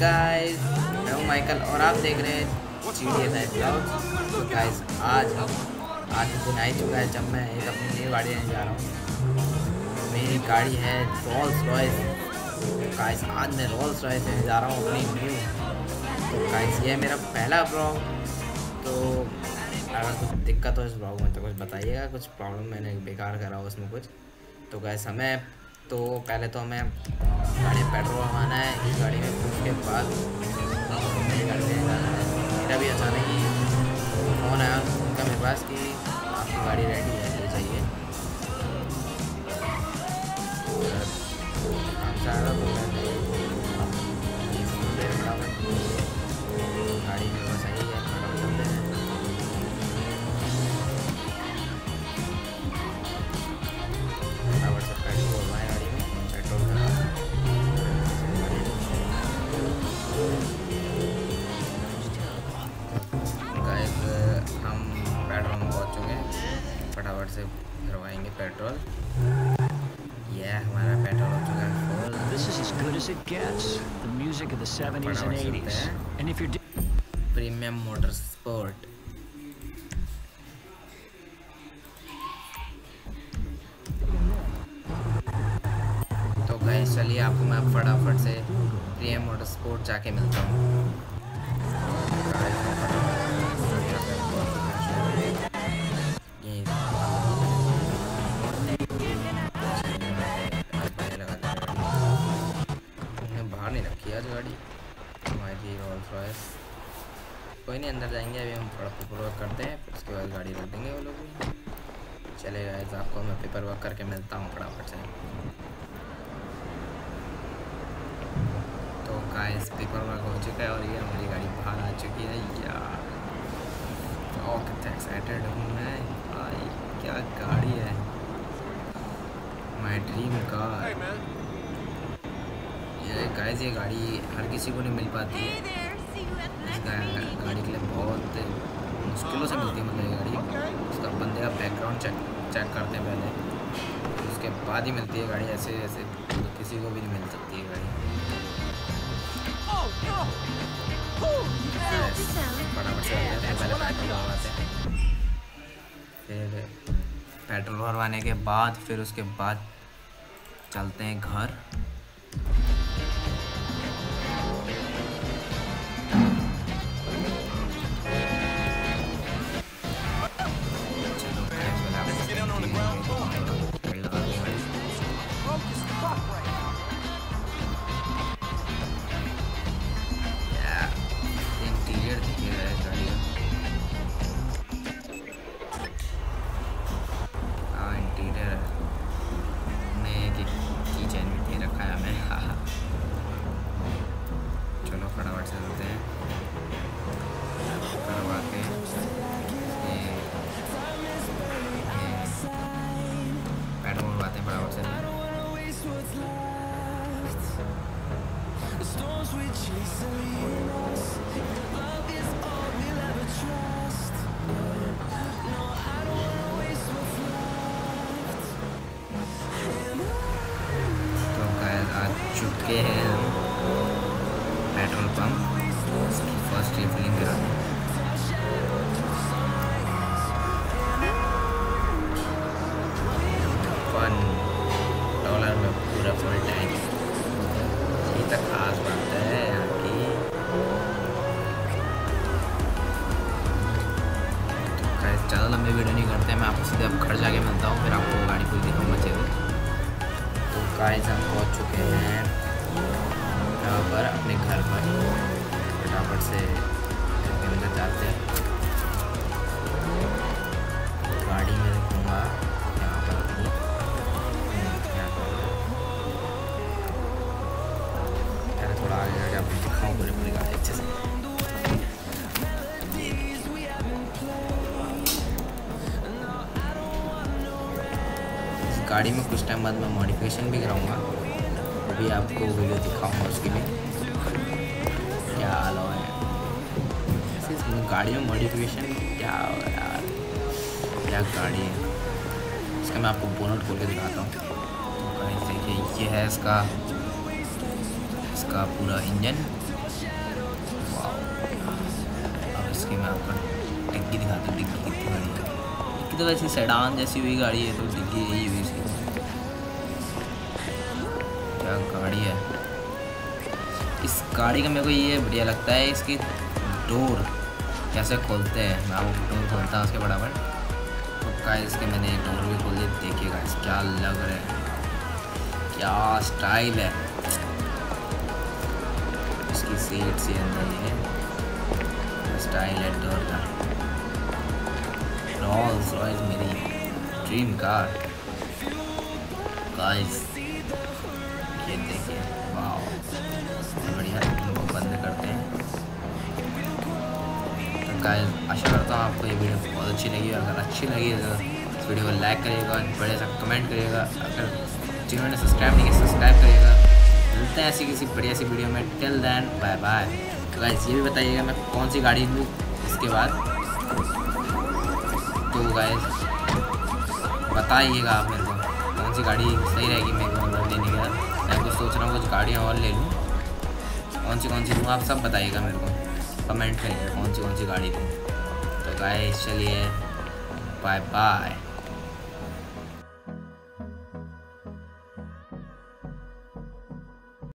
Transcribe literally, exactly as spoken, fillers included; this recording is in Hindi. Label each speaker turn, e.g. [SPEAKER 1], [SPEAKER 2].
[SPEAKER 1] गाइस, मैं हूं माइकल और आप देख रहे हैं G D S I blog. तो गाइस आज हम आज दिन आ चुका है जब मैं एक अपनी नई गाड़ी लेने जा रहा हूं। मेरी गाड़ी है रोल्स रॉयस। तो गाइस आज मैं रोल्स रॉयस लेने जा रहा हूं अपनी न्यू। तो गाइस ये है मेरा पहला ब्लॉग। तो अगर कुछ दिक्कत हो इस ब्लॉग में तो कुछ बताइएगा, कुछ प्रॉब्लम मैंने बेकार करा हो उसमें कुछ। तो गाइस हमें तो पहले तो हमें गाड़ी में पेट्रोल भरवाना है इस गाड़ी में, उसके बाद नई गाड़ी में जाना है। मेरा भी अचानक ही फ़ोन आया उनका मेरे पास कि आपकी गाड़ी रेडी है, ले जाइए। हमसे आया तो मैं गाड़ी में बस आई है, खड़ा चलते हैं। बराबर से पेट्रोल भरवाएं गाड़ी में, पेट्रोल भरा गाइस हम पेट्रोल में पहुँच चुके हैं। फटाफट से भरवाएंगे पेट्रोल। यह हमारा पेट्रोल हो चुका है full.
[SPEAKER 2] This is as good as it gets. The music of the seventies and eighties. And if you're
[SPEAKER 1] premium motor sport. तो गाइस चलिए आपको मैं फटाफट से प्रीमियम मोटर स्पोर्ट जाके मिलता हूँ। बाहर नहीं रखी आज गाड़ी हमारी रोल्स रॉयस। कोई नहीं, अंदर जाएंगे अभी हम थोड़ा पेपर वर्क करते हैं, फिर उसके बाद गाड़ी रख देंगे वो लोग भी। चले गाइस आपको मैं पेपर वर्क करके मिलता हूँ फटाफट से। तो गाइस पेपर वर्क हो चुका है और ये हमारी गाड़ी बाहर आ चुकी है यार। और कितना एक्साइटेड हूँ मैं भाई, क्या गाड़ी है, माय ड्रीम कार। ये गाइस ये गाड़ी हर किसी को नहीं मिल पाती है। इस गाड़ी के लिए बहुत मुश्किलों से मिलती है, मतलब ये गाड़ी उसका बंदे का बैकग्राउंड चेक चेक करते हैं पहले, उसके बाद ही मिलती है गाड़ी। ऐसे ऐसे तो किसी को भी नहीं मिल सकती है गाड़ी। फटाफट से पहले पेट्रोल भरवाते हैं, फिर पेट्रोल भरवाने के बाद फिर उसके बाद चलते हैं घर। चुके हैं पेट्रोल पंप, फर्स्ट रिफिलिंग कराने। वन डॉलर में पूरा फुल टैंक, ये तक खास बात है यहाँ की। तो ज़्यादा लंबी वीडियो नहीं करते हैं, मैं आपको सीधे अब घर जाके मिलता हूँ, फिर आपको गाड़ी पूरी दिखाऊंगा चलिए। तो गाइस हम पहुँच चुके हैं यहाँ पर अपने घर पर। फटाफट से अंदर जाते हैं। गाड़ी में रखूँगा यहाँ पर अपनी, यहाँ पर यार थोड़ा आगे जाके आपको दिखाऊँ पूरी पूरी गाड़ी अच्छे से। गाड़ी में कुछ टाइम बाद मैं मॉडिफिकेशन भी कराऊंगा, अभी आपको वीडियो दिखाऊंगा उसकी भी क्या हाल है। गाड़ी में मॉडिफिकेशन क्या हो यार, क्या गाड़ी है। इसका मैं आपको बोनट खोल के दिखाता हूँ। तो गाइस देखिए ये है इसका इसका पूरा इंजन। इसकी मैं आपको डिग्गी दिखाता हूँ। डिग्गी कितनी बड़ी है, डिग्गी तो वैसे सेडान जैसी हुई गाड़ी है, तो डिग्गी यही हुई इसकी। क्या गाड़ी है, इस गाड़ी का मेरे को ये बढ़िया लगता है, इसकी डोर कैसे खोलते हैं। मैं आपको डोर खोलता हूँ उसके बराबर। तो गाइस इसके मैंने डोर भी खोल दी, देखिए गाइस क्या लग रहा है, क्या स्टाइल है इसकी। सीट से अंदर ये स्टाइल है डोर का। रोल्स रॉयस मेरी ड्रीम कार गाइस, ये देखिए वाह बढ़िया। इनको बंद करते हैं। तो गाइस आशा करता हूँ आपको ये वीडियो बहुत अच्छी लगी। अगर अच्छी लगी तो इस वीडियो को लाइक करिएगा, बड़े सा कमेंट करिएगा। अगर जिन्होंने सब्सक्राइब नहीं किया सब्सक्राइब करिएगा। मिलते हैं ऐसी किसी बढ़िया सी वीडियो में। Till then bye bye. तो गाइस ये भी बताइएगा मैं कौन सी गाड़ी लूँ इसके बाद, तो गाइस बताइएगा आप मेरे को कौन सी गाड़ी सही रहेगी मेरे को मतलब लेने के बाद। मैं कुछ सोच रहा हूँ कुछ गाड़ियाँ और ले लूँ, कौन सी कौन सी लूँ आप सब बताइएगा मेरे को, कमेंट करिएगा कौन सी कौन सी गाड़ी लूँ। तो गाइस चलिए बाय बाय।